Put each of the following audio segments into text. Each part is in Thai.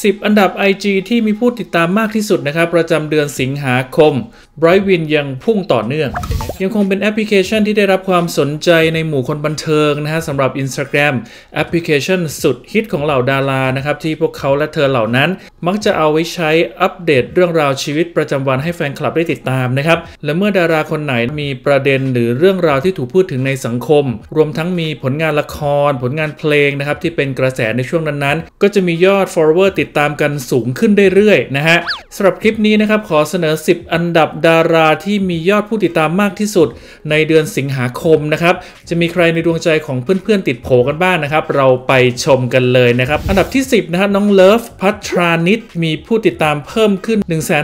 10 อันดับ IG ที่มีผู้ติดตามมากที่สุดนะครับประจำเดือนสิงหาคม Bright Win ยังพุ่งต่อเนื่องยังคงเป็นแอปพลิเคชันที่ได้รับความสนใจในหมู่คนบันเทิงนะฮะสำหรับ Instagram แอปพลิเคชันสุดฮิตของเหล่าดารานะครับที่พวกเขาและเธอเหล่านั้นมักจะเอาไว้ใช้อัปเดตเรื่องราวชีวิตประจำวันให้แฟนคลับได้ติดตามนะครับและเมื่อดาราคนไหนมีประเด็นหรือเรื่องราวที่ถูกพูดถึงในสังคมรวมทั้งมีผลงานละครผลงานเพลงนะครับที่เป็นกระแสในช่วงนั้นๆก็จะมียอด follower ติดตามกันสูงขึ้นเรื่อยๆนะฮะสำหรับคลิปนี้นะครับขอเสนอ10 อันดับดาราที่มียอดผู้ติดตามมากที่สุดในเดือนสิงหาคมนะครับจะมีใครในดวงใจของเพื่อนๆติดโผกันบ้างนะครับเราไปชมกันเลยนะครับอันดับที่10นะฮะน้องเลิฟภัทรานิชมีผู้ติดตามเพิ่มขึ้น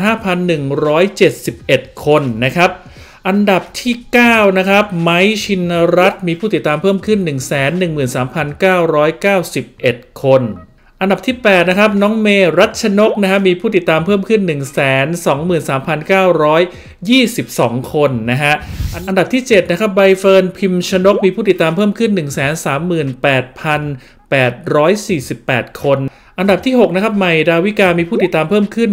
15,171 คนนะครับอันดับที่9นะครับไมค์ชินรัตน์มีผู้ติดตามเพิ่มขึ้น 113,991 คนอันดับที่8นะครับน้องเมรัชนกนะฮะมีผู้ติดตามเพิ่มขึ้น 123,922 คนนะฮะอันดับที่7นะครับใบเฟิร์นพิมชนกมีผู้ติดตามเพิ่มขึ้น 138,848 คนอันดับที่6นะครับใหม่ดาวิกามีผู้ติดตามเพิ่มขึ้น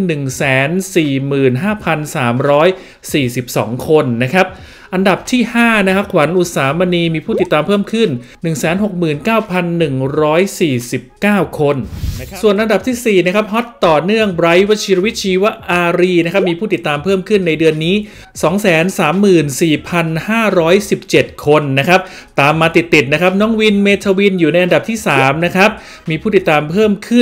145,342 คนนะครับอันดับที่5นะครับขวัญอุสามณีมีผู้ติดตามเพิ่มขึ้น 169,149 คนส่วนอันดับที่4นะครับฮอตต่อเนื่องไบรท์วชิรวิชชีวอารีนะครับมีผู้ติดตามเพิ่มขึ้นในเดือนนี้ 234,517 คนนะครับตามมาติดๆนะครับน้องวินเมทวินอยู่ในอันดับที่3นะครับมีผู้ติดตามเพิ่มขึ้น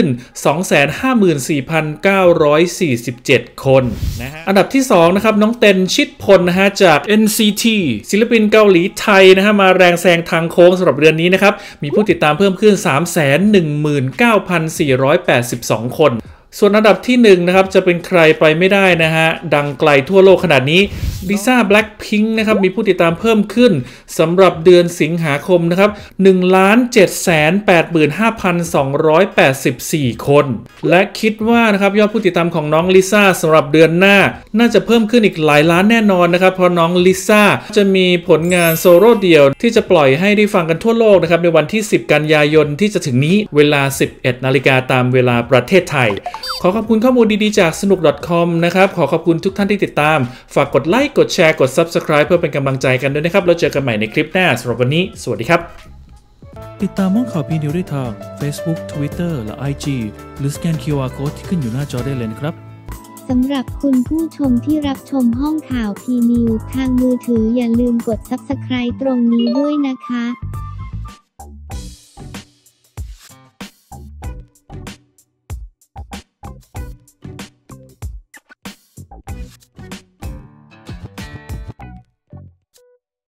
254,947 คนนะฮะอันดับที่2นะครับน้องเต็นชิดพลนะฮะจาก NCT ศิลปินเกาหลีไทยนะฮะมาแรงแซงทางโค้งสำหรับเดือนนี้นะครับมีผู้ติดตามเพิ่มขึ้น 319,482 คนส่วนอันดับที่1นะครับจะเป็นใครไปไม่ได้นะฮะดังไกลทั่วโลกขนาดนี้ลิซ่าแบล็คพิงค์นะครับมีผู้ติดตามเพิ่มขึ้นสำหรับเดือนสิงหาคมนะครับ 1,785,284 คนและคิดว่านะครับยอดผู้ติดตามของน้องลิซ่าสำหรับเดือนหน้าน่าจะเพิ่มขึ้นอีกหลายล้านแน่นอนนะครับเพราะน้องลิซ่าจะมีผลงานโซโล่เดี่ยวที่จะปล่อยให้ได้ฟังกันทั่วโลกนะครับในวันที่10 กันยายนที่จะถึงนี้เวลา 11 นาฬิกาตามเวลาประเทศไทยขอขอบคุณข้อมูลดีๆจากสนุก .com นะครับขอขอบคุณทุกท่านที่ติดตามฝากกดไลค์กดแชร์กด Subscribe เพื่อเป็นกำลังใจกันด้วยนะครับแล้วเจอกันใหม่ในคลิปหน้าสำหรับวันนี้สวัสดีครับติดตามห้องข่าวพีนิวได้ทาง Facebook Twitter และ IG หรือสแกน QR Code ที่ขึ้นอยู่หน้าจอได้เลยนะครับสำหรับคุณผู้ชมที่รับชมห้องข่าวพีนิวทางมือถืออย่าลืมกด Subscribe ตรงนี้ด้วยนะคะ